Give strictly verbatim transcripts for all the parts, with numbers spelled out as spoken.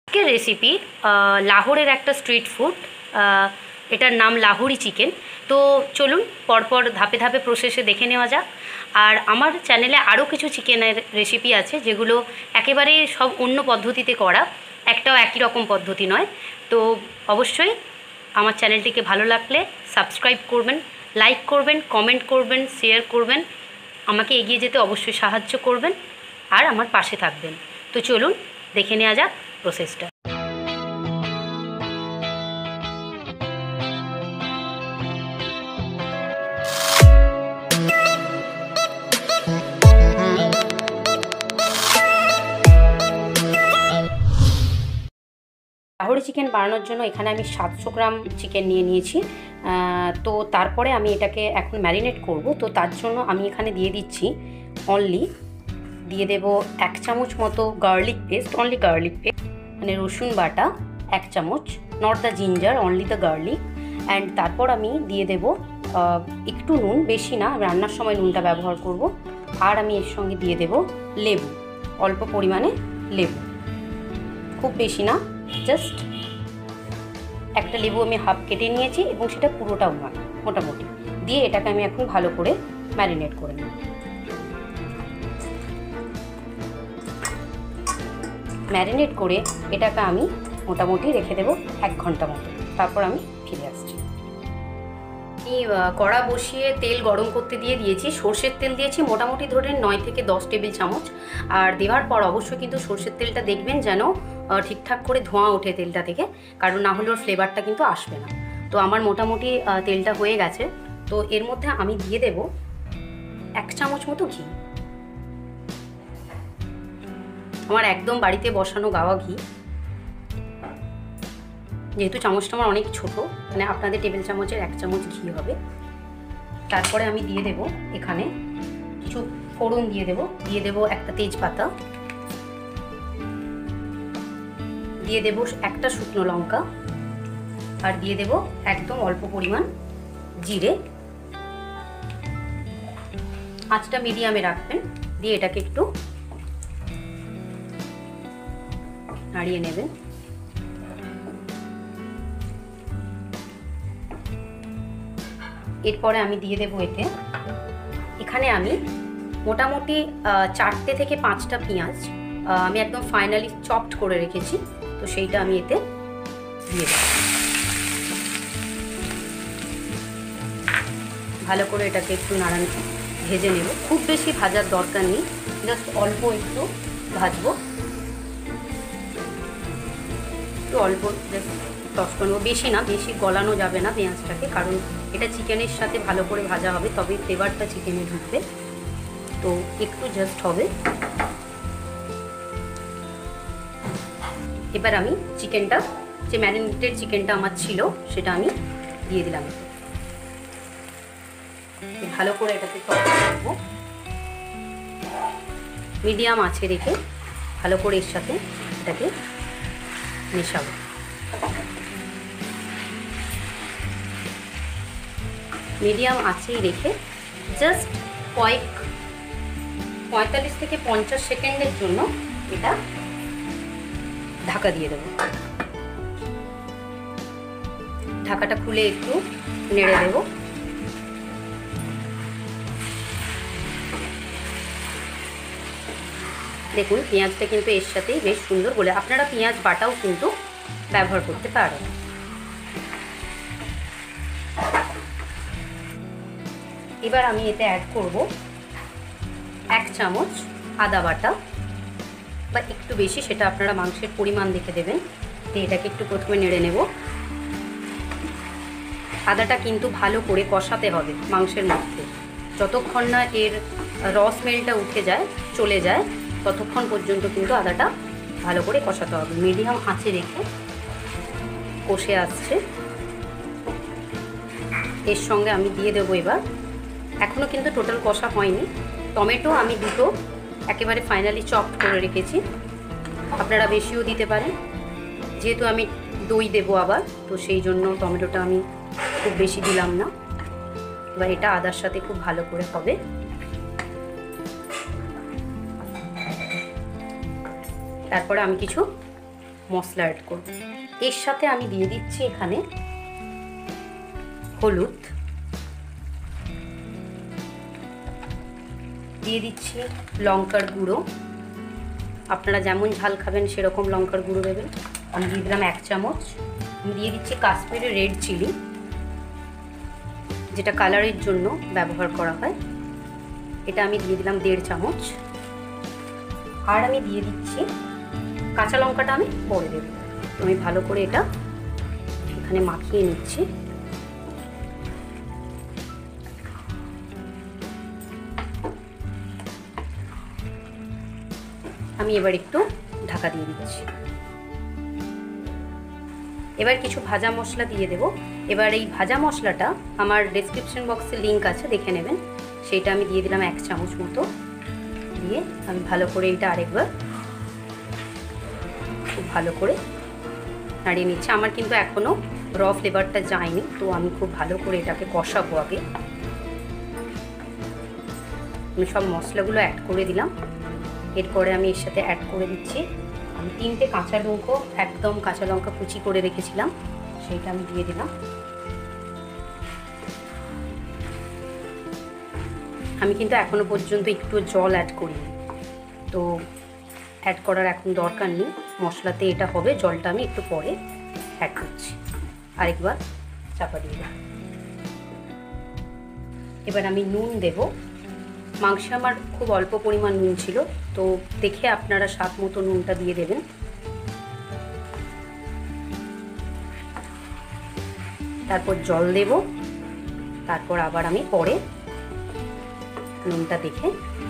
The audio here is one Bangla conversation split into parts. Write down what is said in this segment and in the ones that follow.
আজকের রেসিপি লাহোরের একটা স্ট্রিট ফুড, এটার নাম লাহোরি চিকেন। তো চলুন পরপর ধাপে ধাপে প্রসেসে দেখে নেওয়া যাক। আর আমার চ্যানেলে আরও কিছু চিকেনের রেসিপি আছে যেগুলো একেবারে সব অন্য পদ্ধতিতে করা, একটাও একই রকম পদ্ধতি নয়। তো অবশ্যই আমার চ্যানেলটিকে ভালো লাগলে সাবস্ক্রাইব করবেন, লাইক করবেন, কমেন্ট করবেন, শেয়ার করবেন, আমাকে এগিয়ে যেতে অবশ্যই সাহায্য করবেন আর আমার পাশে থাকবেন। তো চলুন দেখে নেওয়া যাক প্রসেসটা। লাহোরি চিকেন বানানোর জন্য এখানে আমি সাতশো গ্রাম চিকেন নিয়ে নিয়েছি। তো তারপরে আমি এটাকে এখন ম্যারিনেট করব। তো তার জন্য আমি এখানে দিয়ে দিচ্ছি অনলি দিয়ে দেব এক চামচ মতো garlic paste, only garlic paste মানে রসুন বাটা এক চামচ, not the ginger, only the garlic. And তারপর আমি দিয়ে দেব একটু নুন, বেশি না, রান্নার সময় নুনটা ব্যবহার করব। আর আমি এর সঙ্গে দিয়ে দেব লেবু, অল্প পরিমাণে লেবু, খুব বেশি না, জাস্ট একটা লেবু আমি হাফ কেটে নিয়েছি এবং সেটা পুরোটাও নয়, মোটামুটি দিয়ে এটাকে আমি এখন ভালো করে ম্যারিনেট করে নেব। ম্যারিনেট করে এটাকে আমি মোটামুটি রেখে দেব এক ঘন্টা মতো, তারপর আমি ফিরে আসছি। আমি কড়া বসিয়ে তেল গরম করতে দিয়ে দিয়েছি, সর্ষের তেল দিয়েছি মোটামুটি ধরে নয় থেকে দশ টেবিল চামচ। আর দেওয়ার পর অবশ্যই কিন্তু সর্ষের তেলটা দেখবেন যেন ঠিকঠাক করে ধোঁয়া ওঠে তেলটা থেকে, কারণ না হলে ওর ফ্লেভারটা কিন্তু আসবে না। তো আমার মোটামুটি তেলটা হয়ে গেছে। তো এর মধ্যে আমি দিয়ে দেব এক চামচ মতো ঘি, আমার একদম বাড়িতে বসানো গাওয়া ঘি, যেহেতু চামচটা আমার অনেক ছোট, মানে আপনাদের টেবিল চামচের এক চামচ ঘি হবে। তারপরে আমি দিয়ে দেব এখানে কিছু ফোড়ন দিয়ে দেব, দিয়ে দেব একটা তেজপাতা, দিয়ে দেব একটা শুকনো লঙ্কা, আর দিয়ে দেব একদম অল্প পরিমাণ জিরে। আঁচটা মিডিয়ামে রাখবেন, দিয়ে এটাকে একটু নাড়িয়ে নেবেন। এরপরে আমি দিয়ে দেবো এতে, এখানে আমি মোটামুটি চারটে থেকে পাঁচটা পেঁয়াজ আমি একদম ফাইনালি চপড করে রেখেছি, তো সেইটা আমি এতে দিয়ে দেব। ভালো করে এটাকে একটু নাড়ান ভেজে নেব, খুব বেশি ভাজার দরকার নেই, জাস্ট অল্প একটু ভাজবো, একটু অল্প জাস্ট টস করবো, বেশি না, বেশি গলানো যাবে না পেঁয়াজটাকে, কারণ এটা চিকেনের সাথে ভালো করে ভাজা হবে, তবে ফ্লেভারটা চিকেনে ঢুকবে। তো একটু জাস্ট হবে। এবার আমি চিকেনটা, যে ম্যারিনেটেড চিকেনটা আমার ছিল সেটা আমি দিয়ে দিলাম, ভালো করে এটাকে টস করবো, মিডিয়াম আঁচে রেখে ভালো করে এর সাথে এটাকে মেশাবো। মিডিয়াম আঁচেই রেখে জাস্ট কয়েক পঁয়তাল্লিশ থেকে পঞ্চাশ সেকেন্ডের জন্য এটা ঢাকা দিয়ে দেবো। ঢাকাটা খুলে একটু নেড়ে দেব। দেখুন পেঁয়াজটা কিন্তু এর সাথেই বেশ সুন্দর বলে, আপনারা পেঁয়াজ বাটাও কিন্তু ব্যবহার করতে পারেন। এবার আমি এতে অ্যাড করব এক চামচ আদা বাটা, বা একটু বেশি, সেটা আপনারা মাংসের পরিমাণ দেখে দেবেন। দিয়ে এটাকে একটু প্রথমে নেড়ে নেব। আদাটা কিন্তু ভালো করে কষাতে হবে মাংসের মধ্যে, যতক্ষণ না এর রস স্মেলটা উঠে যায়, চলে যায়, ততক্ষণ পর্যন্ত কিন্তু আদাটা ভালো করে কষাতে হবে। মিডিয়াম আঁচে রেখে কষে আসছে। এর সঙ্গে আমি দিয়ে দেবো এবার, এখনও কিন্তু টোটাল কষা হয়নি, টমেটো আমি দুটো একেবারে ফাইনালি চপড করে রেখেছি, আপনারা বেশিও দিতে পারেন, যেহেতু আমি দই দেবো আবার, তো সেই জন্য টমেটোটা আমি খুব বেশি দিলাম না। এবার এটা আদার সাথে খুব ভালো করে হবে। তারপরে আমি কিছু মশলা অ্যাড করব। এর সাথে আমি দিয়ে দিচ্ছি এখানে হলুদ, দিয়ে দিচ্ছি লঙ্কার গুঁড়ো, আপনারা যেমন ঝাল খাবেন সেরকম লঙ্কার গুঁড়ো দেবেন। আমি দিয়ে দিলাম এক চামচ। আমি দিয়ে দিচ্ছি কাশ্মীরি রেড চিলি, যেটা কালারের জন্য ব্যবহার করা হয়, এটা আমি দিয়ে দিলাম দেড় চামচ। আর আমি দিয়ে দিচ্ছি কাঁচা লঙ্কাটা আমি পরে দেব। তো আমি ভালো করে এটা এখানে মাখিয়ে নিচ্ছি। আমি এবার একটু ঢাকা দিয়ে দিচ্ছি। এবার কিছু ভাজা মশলা দিয়ে দেব। এবার এই ভাজা মশলাটা আমার ডেসক্রিপশন বক্সে লিঙ্ক আছে, দেখে নেবেন। সেইটা আমি দিয়ে দিলাম এক চামচ মতো, দিয়ে আমি ভালো করে এটা আরেকবার খুব ভালো করে নাড়িয়ে নিচ্ছি। আমার কিন্তু এখনও র ফ্লেভারটা যায়নি, তো আমি খুব ভালো করে এটাকে কষাবো আগে। আমি সব মশলাগুলো অ্যাড করে দিলাম। এরপরে আমি এর সাথে অ্যাড করে দিচ্ছি আমি তিনটে কাঁচা লঙ্কা, একদম কাঁচা লঙ্কা কুচি করে রেখেছিলাম, সেইটা আমি দিয়ে দিলাম। আমি কিন্তু এখনো পর্যন্ত একটু জল অ্যাড করিনি, তো অ্যাড করার এখন দরকার নেই, মশলাতে এটা হবে। জলটা আমি একটু পরে অ্যাড করছি। আরেকবার চাপা দিয়ে দেব। এবার আমি নুন দেব। মাংসে আমার খুব অল্প পরিমাণ নুন ছিল, তো দেখে আপনারা স্বাদ মতো নুনটা দিয়ে দেবেন। তারপর জল দেব, তারপর আবার আমি পরে নুনটা দেখে,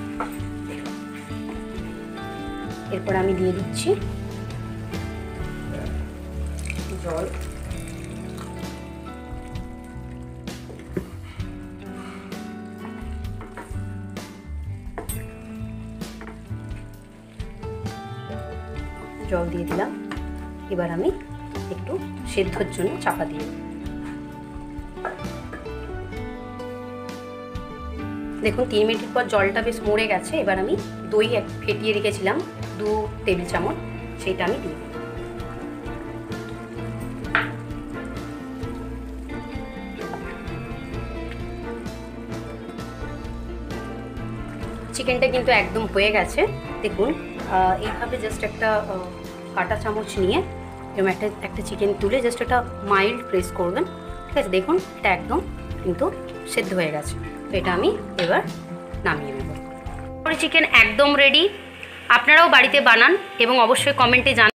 এরপর আমি দিয়ে দিচ্ছি জল। জল দিয়ে দিলাম। এবার আমি একটু সেদ্ধর জন্য চাপা দিয়ে দেব। দেখুন তিন মিনিট পর জলটা বেশ মরে গেছে। এবার আমি দই ফেটিয়ে রেখেছিলাম দু টেবিল চামচ, সেইটা আমি দিয়ে দিই। চিকেনটা কিন্তু একদম হয়ে গেছে। দেখুন এইভাবে জাস্ট একটা কাঁটা চামচ নিয়ে এরকম একটা একটা চিকেন তুলে জাস্ট একটা মাইল্ড প্রেস করবেন, ঠিক আছে। দেখুন এটা একদম কিন্তু সেদ্ধ হয়ে গেছে। তো এটা আমি এবার নামিয়ে নেব। চিকেন একদম রেডি। আপনারাও বাড়িতে বানান এবং অবশ্যই কমেন্টে জানান।